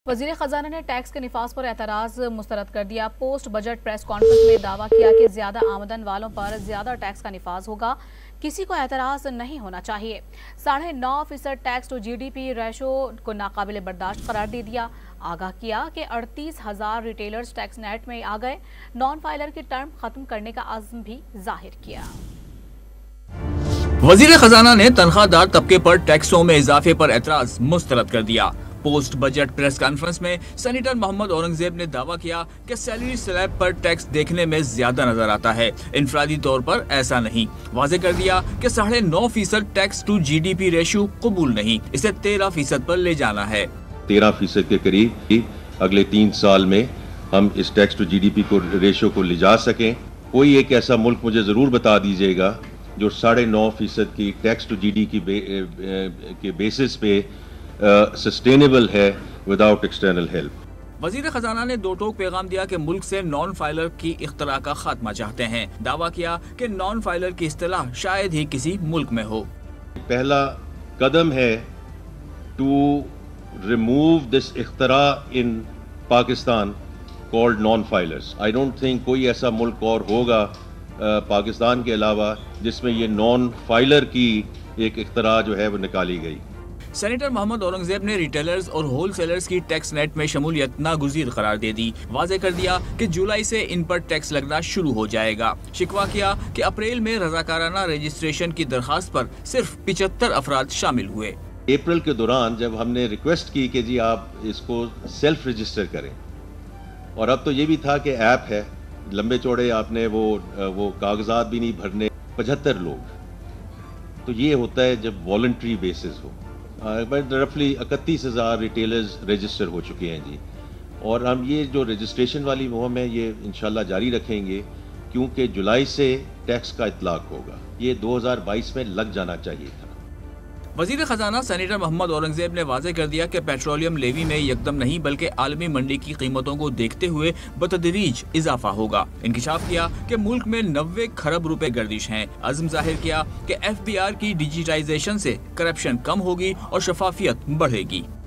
وزیر خزانہ نے ٹیکس کے نفاذ پر اعتراض مسترد کر دیا۔ پوسٹ بجٹ پریس کانفرنس میں دعویٰ کیا کہ زیادہ آمدن والوں پر زیادہ ٹیکس کا نفاذ ہوگا، کسی کو اعتراض نہیں ہونا چاہیے۔ 9.5% tax to G D P ratio کو ناقابل برداشت قرار دے دیا۔ آگاہ کیا کہ 38,000 ریٹیلرز ٹیکس نیٹ میں آ گئے۔ نان فائلر کی ٹرم ختم کرنے کا عزم بھی ظاہر کیا۔ وزیر خزانہ نے تنخواہ دار طبقے پر ٹیکسوں میں اضافے پر اعتراض مسترد کر دیا۔ پوسٹ بجٹ پریس کانفرنس میں سینیٹر محمد اورنگزیب نے دعویٰ کیا کہ سیلری سلیب پر ٹیکس دیکھنے میں زیادہ نظر آتا ہے، انفرادی طور پر ایسا نہیں۔ واضح کر دیا کہ 9.5% tax to G D P ratio قبول نہیں، اسے 13% پر لے جانا ہے۔ 13% کے قریب اگلے 3 سال میں ہم اس tax to G D P کو ریشو کو لے جا سکیں۔ کوئی ایک ایسا ملک مجھے ضرور بتا دیجیے گا جو 9.5% کی ٹیکس ٹو جی ڈی کے بیسس پہ سسٹینیبل ہے وداؤٹ ایکسٹرنل ہیلپ۔ وزیر خزانہ نے دو ٹوک پیغام دیا کہ ملک سے نان فائلر کی اختراع کا خاتمہ چاہتے ہیں۔ دعویٰ کیا کہ نان فائلر کی اصطلاح شاید ہی کسی ملک میں ہو۔ پہلا قدم ہے ٹو ریموو دس اختراع in Pakistan called non filers. I don't think کوئی ایسا ملک اور ہوگا پاکستان کے علاوہ جس میں یہ نان فائلر کی ایک اختراع جو ہے وہ نکالی گئی۔ سینیٹر محمد اورنگزیب نے ریٹیلرز اور ہول سیلرز کی ٹیکس نیٹ میں شمولیت ناگزیر قرار دے دی۔ واضح کر دیا کہ جولائی سے ان پر ٹیکس لگنا شروع ہو جائے گا۔ شکوہ کیا کہ اپریل میں رضاکارانہ رجسٹریشن کی درخواست پر صرف 75 افراد شامل ہوئے۔ اپریل کے دوران جب ہم نے ریکویسٹ کی کہ جی آپ اس کو سیلف رجسٹر کریں، اور اب تو یہ بھی تھا کہ ایپ ہے، لمبے چوڑے آپ نے وہ کاغذات بھی نہیں بھرنے، 75 لوگ، تو یہ ہوتا ہے جب والنٹری بیسس ہو۔ رفلی 31,000 ریٹیلرز رجسٹر ہو چکے ہیں جی، اور ہم یہ جو رجسٹریشن والی مہم ہے یہ انشاءاللہ جاری رکھیں گے، کیونکہ جولائی سے ٹیکس کا اطلاق ہوگا، یہ 2022 میں لگ جانا چاہیے تھا۔ وزیر خزانہ سینیٹر محمد اورنگزیب نے واضح کر دیا کہ پیٹرولیم لیوی میں یکدم نہیں بلکہ عالمی منڈی کی قیمتوں کو دیکھتے ہوئے بتدریج اضافہ ہوگا۔ انکشاف کیا کہ ملک میں 90 کھرب روپے گردش ہیں۔ عزم ظاہر کیا کہ ایف بی آر کی ڈیجیٹائزیشن سے کرپشن کم ہوگی اور شفافیت بڑھے گی۔